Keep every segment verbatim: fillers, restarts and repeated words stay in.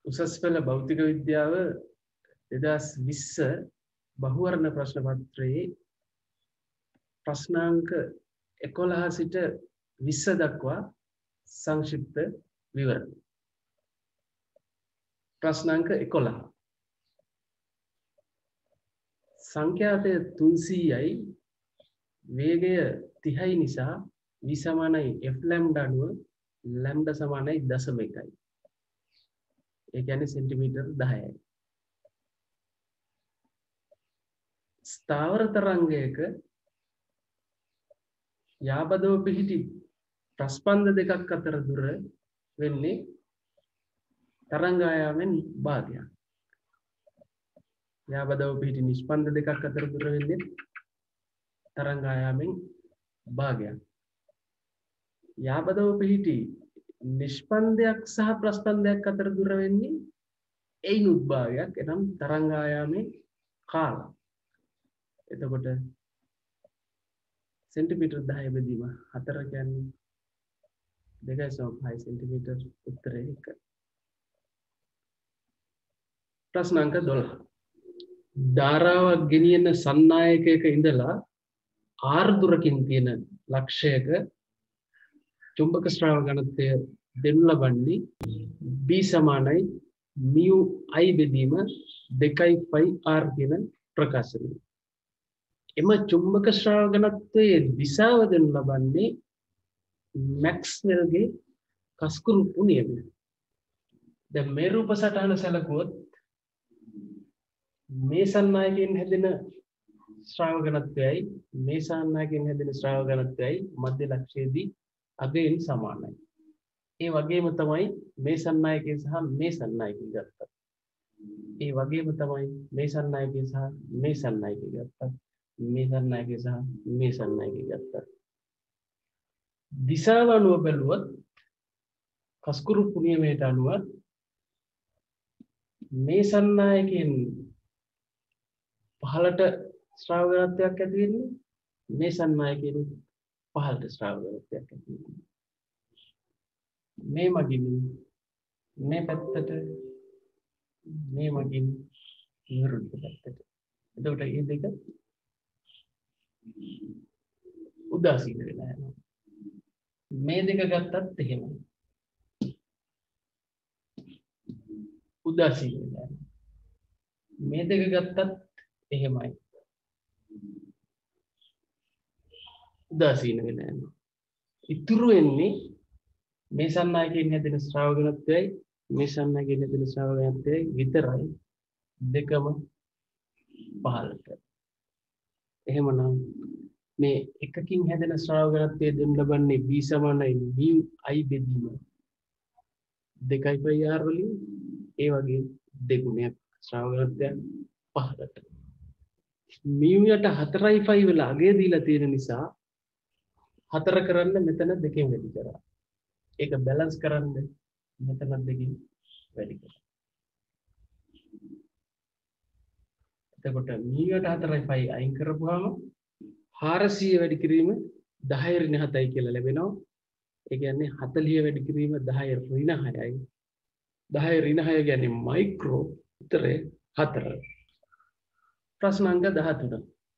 උසස් පෙළ භෞතික විද්‍යාව දෙදහස් විස්ස බහුවර්ණ ප්‍රශ්න පත්‍රයේ ප්‍රශ්නාංක එකොළහ සිට විස්ස දක්වා සංක්ෂිප්ත විවරණ. ප්‍රශ්නාංක එකොළහ. සංඛ්‍යාතය තුන්සීයයි වේගය තිහයි නිසා v සමානයි f ලැම්ඩා අනුව ලැම්ඩා සමානයි දශම එකයි. ඒ කියන්නේ සෙන්ටිමීටර් දහයයි. ස්ථාවර තරංගයක යාබදව පිහිටි ප්‍රස්පන්ද දෙකක් අතර දුර වෙන්නේ තරංග ආයාමෙන් භාගයක්. යාබදව පිහිටි නිෂ්පන්ද දෙකක් අතර දුර වෙන්නේ තරංග ආයාමෙන් භාගයක්. යාබදව පිහිටි නිෂ්පන්දයක් සහ ප්‍රස්පන්දයක් අතර දුර වෙන්නේ එයිනුත් භාගයක්. එනම් තරංග ආයාමේ කාල. එතකොට සෙන්ටිමීටර් දහය බෙදීම හතර කියන්නේ දෙකයි සම පහයි සෙන්ටිමීටර්. උත්තරය එක. ප්‍රශ්න අංක දොළහ. ධාරාවක් ගෙනියන සන්නායකයක ඉඳලා ආර් දුරකින් තියෙන ලක්ෂයක චුම්බක ශ්‍රාව ඝනත්වය දෙනු ලබන්නේ B සමානයි mu I බෙදීම දෙකයි pi r කියන ප්‍රකාශනය. එම චුම්බක ශ්‍රාව ඝනත්වයේ දිශාව දෙනු ලබන්නේ මැක්ස්වෙල්ගේ කස්කුරුප්පු නියමය. දැන් මේ රූප සටහන සැලකුවොත් මේ සන්නායකයෙන් හැදෙන ශ්‍රාව ඝනත්වයයි මේ සන්නායකයෙන් හැදෙන ශ්‍රාව ඝනත්වයයි මධ්‍ය ලක්ෂයේදී අගයෙන් සමානයි. ඒ වගේම තමයි මේ සන්නායකය සහ මේ සන්නායකය ගත්තත්. ඒ වගේම තමයි මේ සන්නායකය සහ මේ සන්නායකය ගත්තත්. මේ සන්නායකය සහ මේ සන්නායකය ගත්තත්. දිශාව අනුව බැලුවොත් කස්කුරුප්පු නියමයට අනුව මේ සන්නායකයෙන් පහළට ශ්‍රාව ඝනත්වයක් ඇති වෙන්නේ මේ සන්නායකයෙන් පහළට ශ්‍රාව ඝනත්වයක් ඇති වෙන්නේ. මේ මගින් මේ පැත්තට මේ මගින් විරුද්ධ පැත්තට. එතකොට මේ දෙක උදාසීන වෙලා යනවා. මේ දෙක ගත්තත් එහෙමයි. උදාසීන වෙලා යනවා. මේ දෙක ගත්තත් එහෙමයි. උදාසීන වෙලා යනවා. ඉතුරු වෙන්නේ මේ සන්නායකයෙන් හැදෙන ශ්‍රාව ඝනත්වයයි මේ සන්නායකයෙන් හැදෙන ශ්‍රාව ඝනත්වයයි විතරයි. දෙකම පහළට. එහෙමනම් මේ එකකින් හැදෙන ශ්‍රාව ඝනත්වය දෙන්න ලබන්නේ B සමානයි mu I බෙදීම දෙකයි pi r වලින්. ඒ වගේ දෙගුණයක් ශ්‍රාව ඝනත්වයක් පහළට. mu යට හතරයි pi වල අගය දීලා තියෙන නිසා හතර කරන්න මෙතන දෙකෙන් වැඩි කරා. ඒක බැලන්ස් කරන්න මෙතන දෙකෙන් වැඩි කරා. එතකොට mu යට හතරයි pi අයින් කරපුවාම හාරසිය වැඩි කිරීම දහය ඍණ හතයි කියලා ලැබෙනවා. ඒ කියන්නේ හතළිහ වැඩි කිරීම දහය ඍණ හයයි. දහය ඍණ හය කියන්නේ මයික්‍රෝ. උත්තරේ හතර. ප්‍රශ්න අංක දහතුන.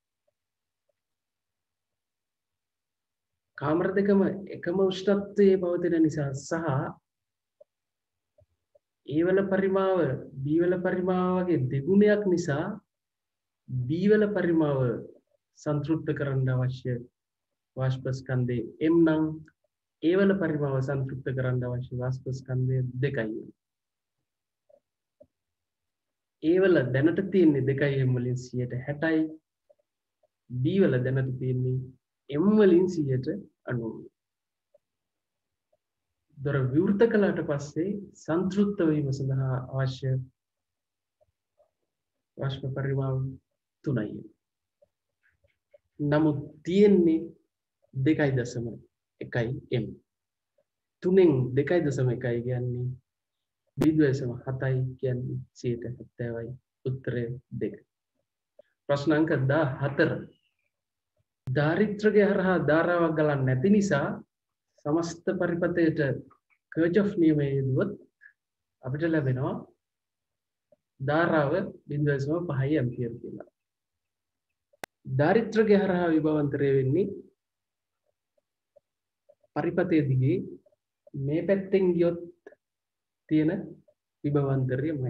කාමර දෙකම එකම උෂ්ණත්වයේ පවතින නිසා සහ A වල පරිමාව B වල පරිමාව වගේ දෙගුණයක් නිසා B වල පරිමාව සංතෘප්ත කරන්න අවශ්‍ය වාෂ්ප ස්කන්ධය M නම් A වල පරිමාව සංතෘප්ත කරන්න අවශ්‍ය වාෂ්ප ස්කන්ධය දෙකයි. A වල දැනට තියෙන්නේ දෙකයි M වලින් සියයට හැටයි. B වල දැනට තියෙන්නේ M වලින් සියයට අනූවයි. දොර විවෘත කළාට පස්සේ සංතෘප්ත වීම සඳහා අවශ්‍ය වාෂ්ප පරිමාව තුනයි. නමුත් තියෙන්නේ දෙකයි දශම එකයි M. තුනෙන් දෙකයි දශම එකයි කියන්නේ බිඳුව දශම හතයි කියන්නේ සියයට හැත්තෑවයි. උත්තරය දෙක. ප්‍රශ්න අංක දහතර. ධාරිත්‍රකය හරහා ධාරාවක් ගලන්නේ නැති නිසා සමස්ත පරිපථයට කර්චොෆ් නියමය යෙදුවොත් අපිට ලැබෙනවා ධාරාව බිංදුව දශම පහයි ඇම්පියර් කියලා. දාරිද්‍රගේ හරහා විභවාන්තරය වෙන්නේ පරිපතේ දිගේ මේ පැත්තෙන් ගියොත් තියෙන විභවාන්තරයමයි.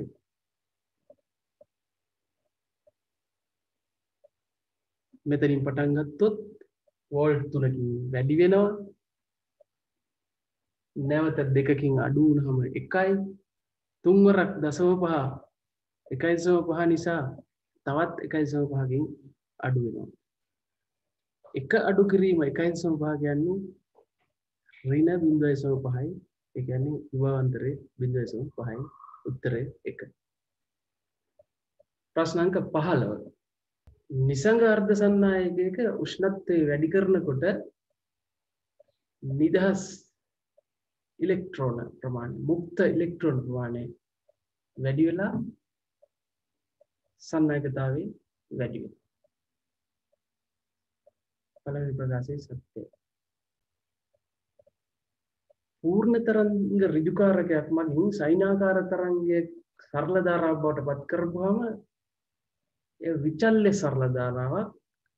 මෙතනින් පටන් ගත්තොත් වෝල්ට් තුනකින් වැඩි වෙනවා. නැවත දෙකකින් අඩු වුණාම එකයි. තුන්වරක් දශම පහ එකයි දශම පහ නිසා තවත් එකයි දශම පහකින් අඩු වෙනවා. එක අඩු කිරීම එකයි දශම පහ කියන්නේ ඍණ බිංදුව දශම පහයි. ඒ කියන්නේ විභවාන්තරයේ බිංදුව දශම පහයි. උත්තරය එක. ප්‍රශ්න අංක පහළොව. නිසංග අර්ධ සන්නායකයක උෂ්ණත්වය වැඩි කරනකොට නිදහස් ඉලෙක්ට්‍රෝන ප්‍රමාණය මුක්ත ඉලෙක්ට්‍රෝන ප්‍රමාණය වැඩි වෙලා සන්නායකතාවය වැඩි වෙනවා. පළවෙනි ප්‍රකාශයේ සත්‍යය. පූර්ණ තරංග ඍජුකාරකයක් මගින් සයිනාකාර තරංගයේ සරල ධාරාවක් බවට පත් කරපුවාම ඒ විචල්්‍ය සරල ධාරාවක්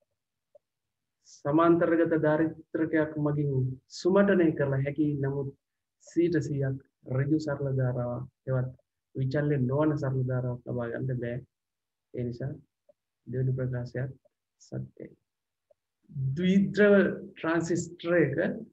සමාන්තරගත ධාරිත්‍රකයක් මගින් සුමටනය කරලා හැකි. නමුත් සීට සීයක් ඍජු සරල ධාරාවක් එවත් විචල්්‍ය නොවන සරල ධාරාවක් ලබා ගන්න බෑ. ඒ නිසා දෙවෙනි ප්‍රකාශයත් සත්‍යයි. ද්විද්‍රව ට්‍රාන්සිස්ටර් එක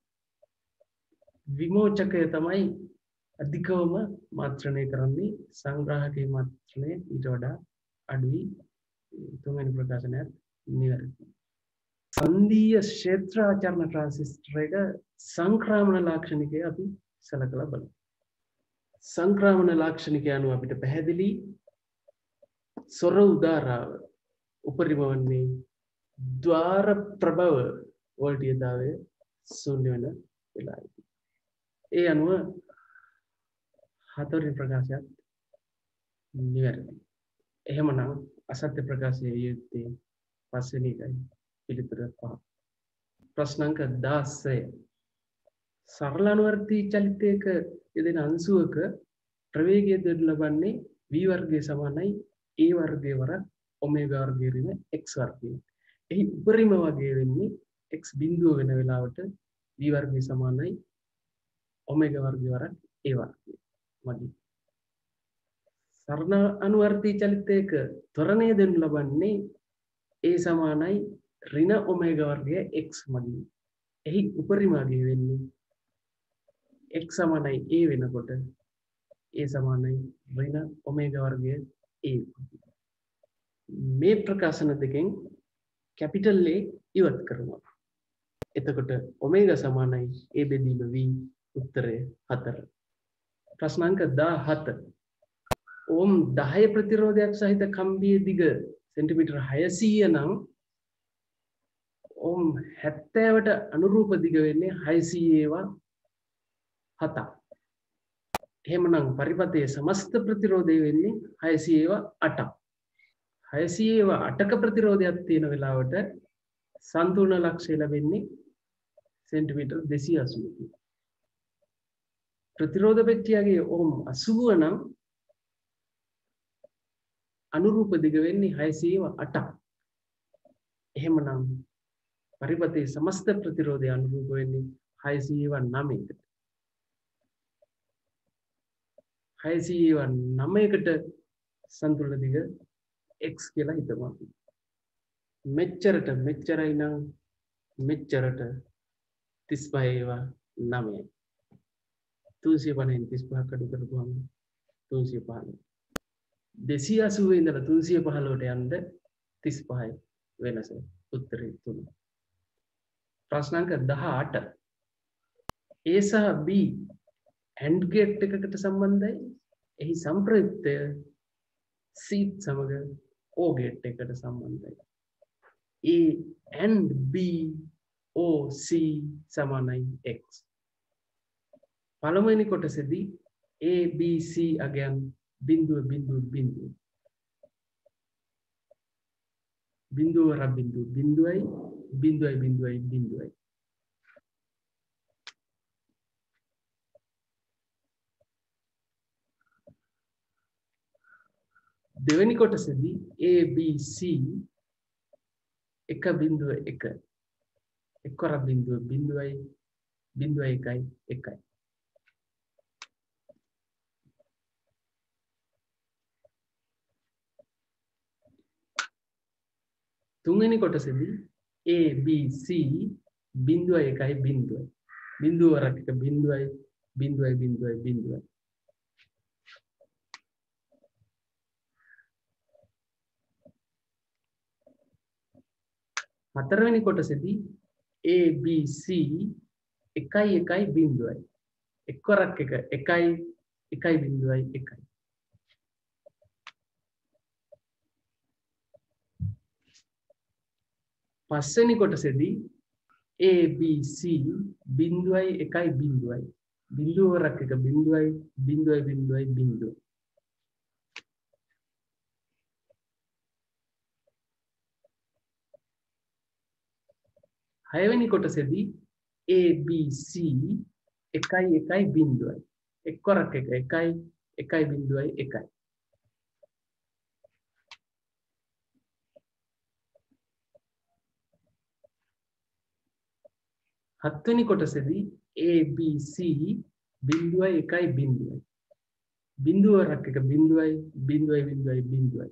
විමෝචකය තමයි අධිකවම මාත්‍රණය කරන්නේ. සංග්‍රාහකයේ මාත්‍රණය ඊට වඩා අඩුයි. තුන්වෙනි ප්‍රකාශනයත් නිවැරදි. සංදීය ක්ෂේත්‍රාචරණ ට්‍රාන්සිස්ටර් එක සංක්‍රමණ ලාක්ෂණිකය අපි සලකලා බලමු. සංක්‍රමණ ලාක්ෂණිකය අනුව අපිට පැහැදිලි සොර උදාරාව උපරිම වන්නේ ద్వාර ප්‍රභව වෝල්ටීයතාවය ශූන්‍ය වෙන වෙලාවයි. ඒ අනුව හතරවෙනි ප්‍රකාශයත් නිවැරදි. එහෙමනම් අසත්‍ය ප්‍රකාශයේ යුත්තේ පස්වෙනි එකයි පිළිතුර පහ. ප්‍රශ්න අංක දාසය. සරල අනුවර්තී චලිතයක යෙදෙන අංශුවක ප්‍රවේගය දෙන්න ලබන්නේ v වර්ගය සමානයි a වර්ගය වරක් ඔමේගා වර්ගය ඍණ x වර්ගය. එහි උපරිම වර්ගය වෙන්නේ x බිඳුව වෙන වෙලාවට v වර්ගය සමානයි ඔමේගා වර්ගය වරක් a වර්ගය. මගින් සරල අනුවර්තී චලිතයක ත්වරණය දෙන්න ලබන්නේ a සමානයි ඍණ ඔමේගා වර්ගය x මගින්. එහි උපරිම වර්ගය වෙන්නේ x සමානයි a වෙනකොට a සමානයි ඍණ ඔමේගා වර්ගය a. මේ ප්‍රකාශන දෙකෙන් කැපිටල් A ඉවත් කරනවා. එතකොට ඔමේගා සමානයි a බෙදීම v. උත්තරය හතර. ප්‍රශ්න අංක දාහත. ඕම් දහය ප්‍රතිරෝධයක් සහිත කම්බියේ දිග සෙන්ටිමීටර් හයසීය නම් ඕම් හැත්තෑවට අනුරූප දිග වෙන්නේ හයසීයේවා හතක්. එහෙමනම් පරිපතයේ සමස්ත ප්‍රතිරෝධය වෙන්නේ හයසීයේවා අටක්. හයසීයේවා අටක ප්‍රතිරෝධයක් තියෙන වෙලාවට සන්තුලන ලක්ෂය ලැබෙන්නේ සෙන්ටිමීටර් දෙසිය අසූවකින්. ප්‍රතිරෝධ පෙට්ටියගේ ඕම් අසූව නම් අනුරූප දිග වෙන්නේ හයසීයේවා අටක්. එහෙමනම් පරිපතයේ සමස්ත ප්‍රතිරෝධය අනුරූප වෙන්නේ හයසීයේවා නවයකට. හයසීයේවා නවයකට සන්තුලන දිග x කියලා හිතමු. මෙච්චරට මෙච්චරයි නම් මෙච්චරට තිස් පහේවා නවයයි. තුන්සිය පනහෙන් තිස් පහක් අඩු කරපුවම තුන්සිය පහළොව. දෙසිය අසූව ඉඳලා තුන්සිය පහළොවට යන්න තිස් පහයි වෙනස. උත්තරේ තුන. ප්‍රශ්න අංක දහඅට. A සහ B AND ගේට් එකකට සම්බන්ධයි. එහි සම්ප්‍රයුක්තය C සමග O ගේට් එකට සම්බන්ධයි. A and B O C සමානයි x. පළමුවෙනි කොටසේදී A B C අගයන් බිඳුව බිඳුව බිඳුව. බිඳුව වර බිඳුව බිඳුවයි බිඳුවයි බිඳුවයි බිඳුවයි. දෙවෙනි කොටසේදී A B C එක බිංදුව එක එක්වර බිංදුව බිංදුවයි බිංදුව එකයි එකයි. තුන්වෙනි කොටසේදී A B C බිංදුව එකයි බිංදුවයි බිංදුව වරක් එක බිංදුවයි බිංදුවයි බිංදුවයි බිංදුවයි. හතරවෙනි කොටසේදී A B C එකයි එකයි බිංදුවයි එක්වරක් එක එකයි එකයි බිංදුවයි එකයි. පස්වෙනි කොටසේදී A B C බිංදුවයි එකයි බිංදුවයි බිංදුව වරක් එක බිංදුවයි බිංදුවයි බිංදුවයි බිංදුව. හයවෙනි කොටසේදී A B C එකයි එකයි බිංදුවයි එක්වරක් එක එකයි එකයි බිංදුවයි එකයි. හත්වෙනි කොටසේදී A B C බිංදුවයි එකයි බිංදුවයි බිංදුව වරක් එක බිංදුවයි බිංදුවයි බිංදුවයි බිංදුවයි.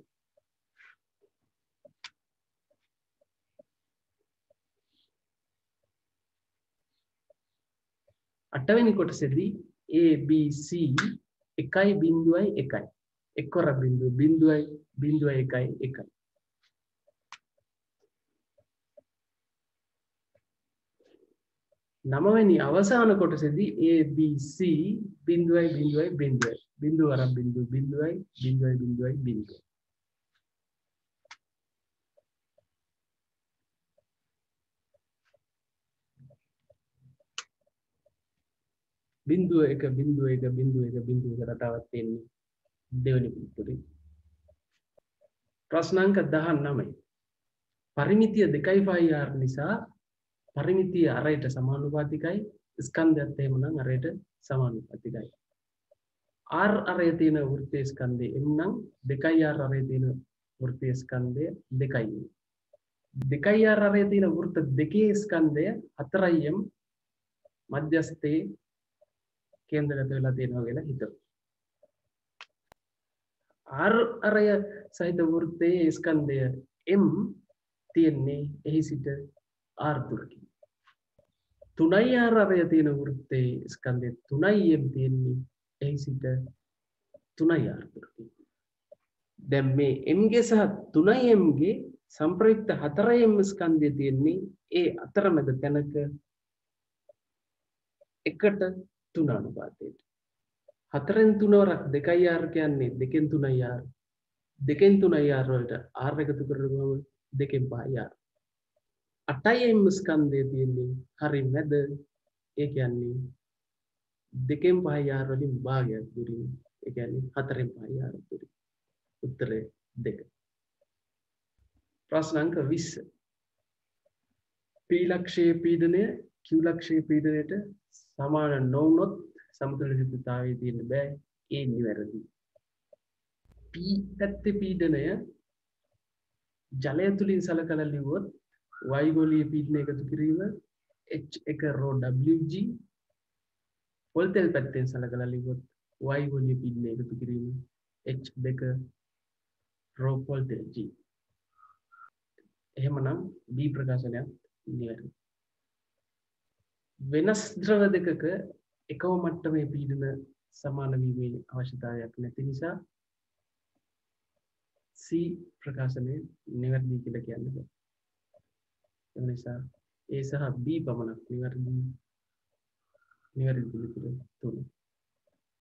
අටවෙනි කොටසේදී A B C එකයි බිංදුවයි එකයි එක්වර බිංදුව බිංදුවයි බිංදුවයි එකයි එකයි. නවවෙනි අවසාන කොටසේදී A B C බිංදුවයි බිංදුවයි බිංදුවයි බිංදුව වරක් බිංදුව බිංදුවයි බිංදුවයි බිංදුවයි බිංදුවයි. බිංදුව එක බිංදුව එක බිංදුව එක බිංදුව එක රටාවක් තියෙන්නේ දෙවෙනි පිටුරේ. ප්‍රශ්න අංක දහනවය. පරිමිතිය දෙකයි පහයි R නිසා පරිමිතිය අරයට සමානුපාතිකයි ස්කන්ධයත් එහෙමනම් අරයට සමානුපාතිකයි. R අරය තියෙන වෘත්තීය ස්කන්ධය M නම් දෙකයි R අරය තියෙන වෘත්තීය ස්කන්ධය දෙකයි. දෙකයි R අරය තියෙන වෘත්ත දෙකේ ස්කන්ධය හතරයි M මධ්‍යස්ථයේ කේන්ද්‍රගත වෙලා තියෙනවා කියලා හිතමු. R අරය සහිත වෘත්තයේ ස්කන්ධය M තියෙන්නේ එහි සිට R දුරකින්. තුනයි R අරය තියෙන වෘත්තයේ ස්කන්ධය තුනයි M තියෙන්නේ එහි සිට තුනයි R දුරකින්. දැන් මේ M ගේ සහ තුනයි M ගේ සම්ප්‍රයුක්ත හතරයි M ස්කන්ධය තියෙන්නේ ඒ අතරමැද තැනක එකට තුන අනුපාතයට. හතරෙන් තුන වරක් දෙකයි R කියන්නේ දෙකෙන් තුනයි R. දෙකෙන් තුනයි R වලට R එකතු කරගමු දෙකෙන් පහයි R. අටයි M ස්කන්ධය තියෙන්නේ හරි මැද. ඒ කියන්නේ දෙකෙන් පහයි R වලින් භාගයක් දුරින්. ඒ කියන්නේ හතරෙන් පහයි R දුරින්. උත්තරය දෙක. ප්‍රශ්න අංක විස්ස. P ලක්ෂයේ පීඩනය Q ලක්ෂයේ පීඩනයට සමාන නොවුනොත් සමතුලිතතාවයේ තියෙන්න බෑ. ඒ නිවැරදි. P පැත්තේ පීඩනය ජලය තුලින් සලකලා ලිව්වොත් y ගෝලීය පීඩනය එකතු කිරීම H එක rho Wg පොල් තෙල් පැත්තෙන් සලකලා ලිව්වොත් y ගෝලීය පීඩනය එකතු කිරීම H දෙක rho පොල් තෙල් G. එහෙමනම් B ප්‍රකාශනයක් නිවැරදි. වෙනස් ද්‍රව දෙකක එකම මට්ටමේ පීඩන සමාන වීමේ අවශ්‍යතාවයක් නැති නිසා C ප්‍රකාශනය නිවැරදි කියලා කියන්න බෑ. ඒ නිසා A සහ B පමණක් නිවැරදි නිවැරදි පිළිතුර තුන.